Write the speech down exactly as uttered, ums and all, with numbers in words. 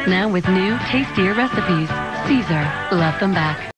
Now with new, tastier recipes. Cesar, love them back.